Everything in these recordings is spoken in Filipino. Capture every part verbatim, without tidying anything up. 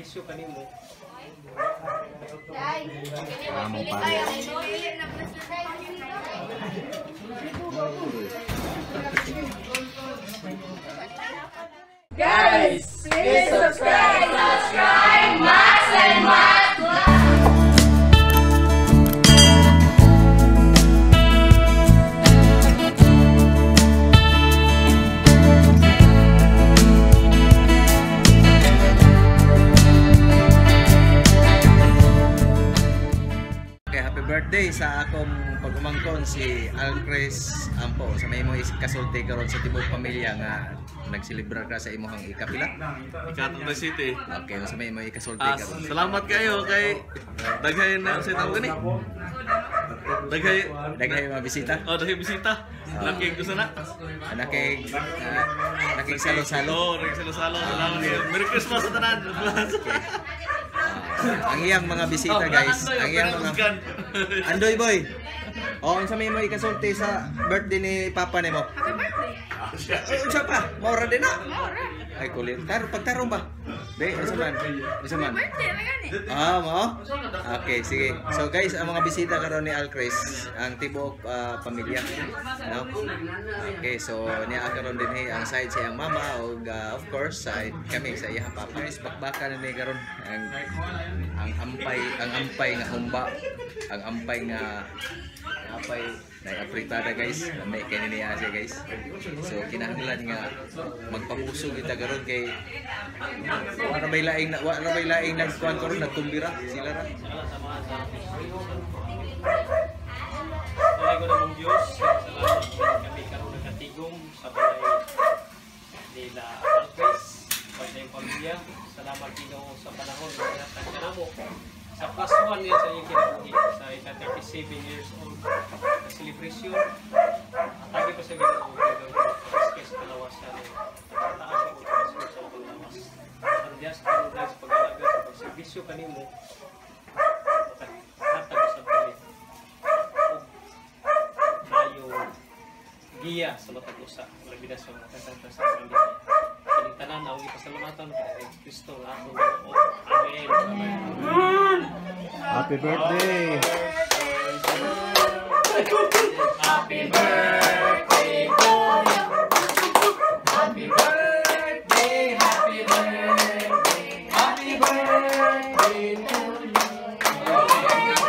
serbisyo kanimo. Guys, please subscribe, subscribe, Max and Max. Birthday sa akong pagumangkon si Alcres Ampo sa may mo kasulti karon sa tibok pamilya nga nagselebrar ka sa imong ikapila Ikatong na City. okay sa may mo kasulti Ah, karon salamat kayo kay daghay na sa tao gani. Daghay daghay mga bisita oh daghay bisita. Laki ko sana. anak kay nakig salo-salo Oh, naging salo-salo. Salamat kayo. Merry Christmas sa tanan. ang iyang mga bisita guys ang iyang mga Andoy boy oh unsa may mo ikasulti sa birthday ni papa nimo Happy birthday! uh, unsa pa maura din na ay kulit tar pagtarong ba be unsa man unsa man Birthday na gani! ah mo okay sige so guys ang mga bisita karon ni Alcres ang tibok uh, pamilya no okay so niya karon din hey ang side sa iyang mama ug uh, of course side kami sa iyang papa is bakbakan ni karon ang ang ampay ang ampay nga humba ang ampay nga ampay na apritada guys may kani niya siya guys so kinahanglan nga magpapuso kita karon kay wala may laing wala may laing nagkuan karon nagtumbira sila ra Salamat ko ng Diyos. Salamat kami karon nakatigom sa balay nila Alcres, sa pamilya. Salamat Ginoo sa panahon na natag kanamo. Sa plus one niya sa iyong kinabuhi sa ika thirty-seven years old na celebration. Atagi ko sa Ginoo gagawin ko sa kalawasan ng taas ko sa sa paglawas. Ang Diyos karon guys pag-alaga sa pagserbisyo kanimo. Hatag sa palit. Mayo giya sa matag usa labi na sa kasanta sa pamilya. Kining tanan ang ipasalamatan kay Kristo ang atong Ginoo. Amen. Amen. happy birthday Happy birthday to you! Happy birthday, happy birthday, happy birthday to you!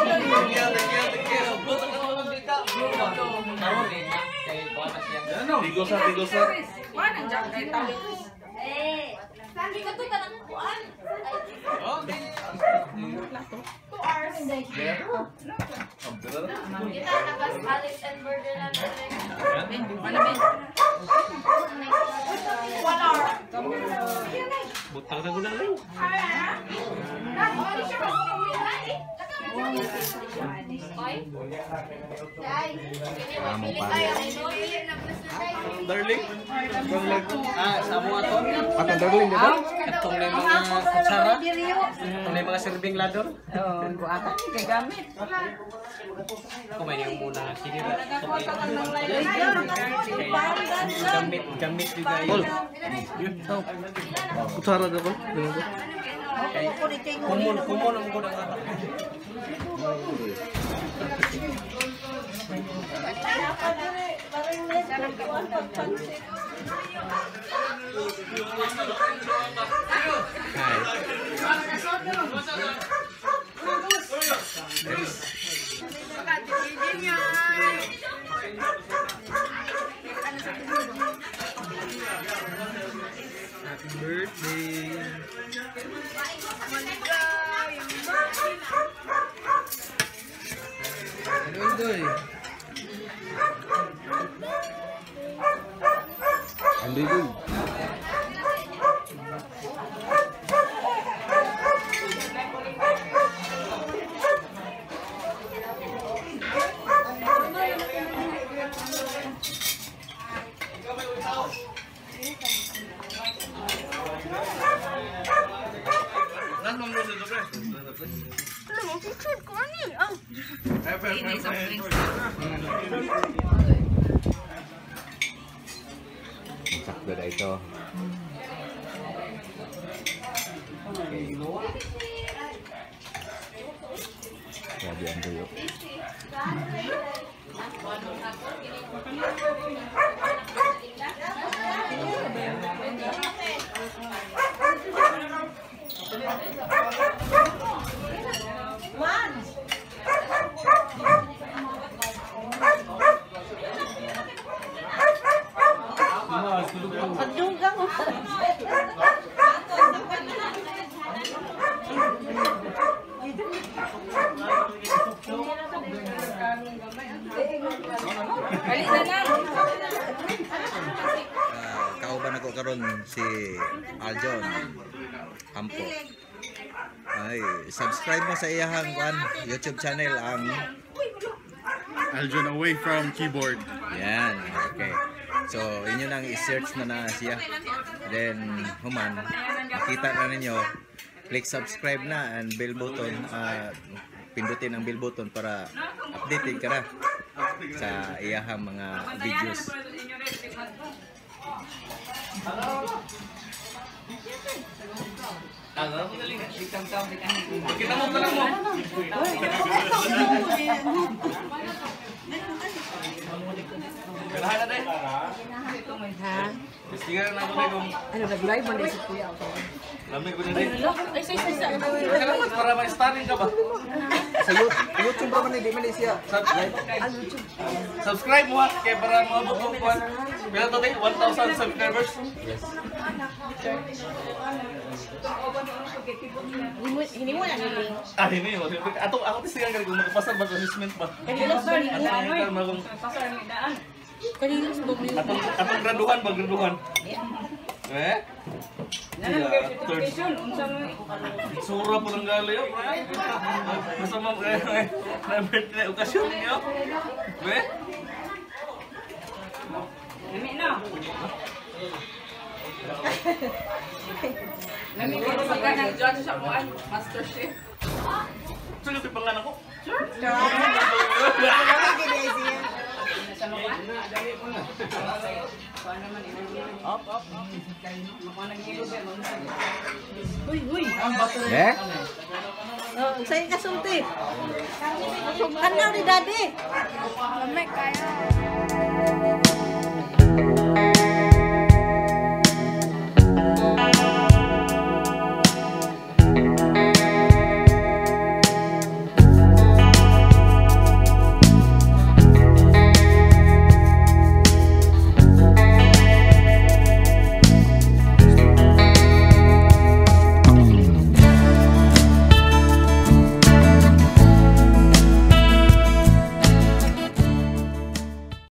Tigo sa tigo sa. Wala nang jacket tayo. Eh, sabi ka to tanang kuan. Two hours. Kita nakas Alice and Burger na natin. Wala ba? One hour. Butang na guna lang. Nag-oli siya kasi na eh. Oy. Guys, pili tayo. Darling. Ah, sa mo ato. akan darling dito Katong na mga kutsara. Katong na mga serving ladder. Oh, ko ata kay gamit. Kumain yung muna kinira. Gamit, gamit juga yun. Kutsara ka ba? Kumon, kumon ang gudang ata. Happy birthday. Ano doy? Andoy boy Ano mo sa dobre? Ano mo, picture ko ani. Oh. Ini sa drinks. sakto na ito Okay. Grabe ang tuyo. Balik na lang. Uh, kauban ako karon si Aljon Ampo. Ay, subscribe mo sa iyahang kan YouTube channel ang Aljon away from keyboard. yan. Okay. So, inyo nang i-search na na siya. Then, human, makita na ninyo, click subscribe na and bell button, uh, pindutin ang bell button para updated ka na sa iyahang mga videos. Kita mo pala mo. Kalahan na deh. Ha? Tingnan na ako deh kung Ano, nag-live mo din si Kuya ako. lamig ko na deh. Ay, say, say, say. Kailangan para ma-stunning ka ba? Sa YouTube ba man hindi man siya? Subscribe mo ha, kaya para maabot mo po. Pila to deh? one thousand subscribers? Hindi mo na niling. Ah, hindi yun. Ato, ako tisigan ka kung magpasal ba assessment ba? Kanila sa Ano yung magong... Kanila sa bumili. Atong, atong graduhan ba? Graduhan? Eh? Certification, unsa mo? Sura po ng gali yun. Masama mo eh. Na-birthday okasyon niyo. Eh? Lami na. Lami ko sa ka ng judge sa kuan, Master Chef. Sino yung pangalan ko? Up, up, up. Uy, uy. Eh? Oh, sa'yo kasulti. Ano ni daddy? Lamig kaya.